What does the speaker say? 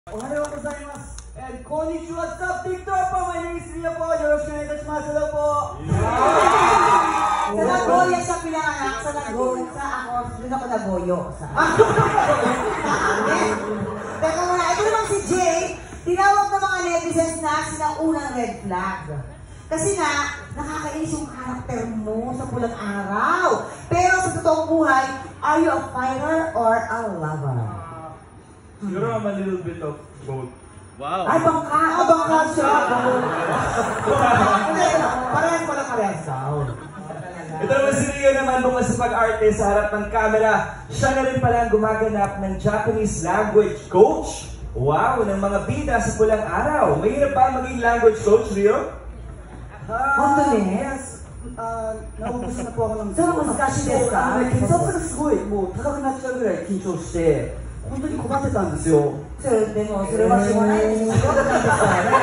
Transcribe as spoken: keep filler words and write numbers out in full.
おはようございます。えー、こんにちは、ザ・ビクトーpo. My name is Ria po. よろしくお願いいたします。Hello po. Sa Nagoya siya pinanganak, sa Nagoya, sa ako, doon ako nagoyo. Sa Teka muna, ito naman si Jay, tinawag ng mga netizens na sila unang red flag. Kasi nga, nakakainis yung karakter mo sa pulang araw. Pero sa totoong buhay, are you a fighter or a lover? Siguro I'm a little bit of both. Wow. Ay, bangka! Ah, bangka siya! Parehas pala parehas sound. Ito naman si Rio naman bukod sa pag-arte sa harap ng camera. Siya na rin pala ang gumaganap ng Japanese language coach. Wow, ng mga bida sa pulang araw. Mahirap ba maging language coach, Rio? Honto ne? Naubos na po ako ng So,難しいですか? 緊張するすごいもう高くなっちゃうぐらい緊張して本当に困ってたんですよ。 それでもそれはしょうがないですよ。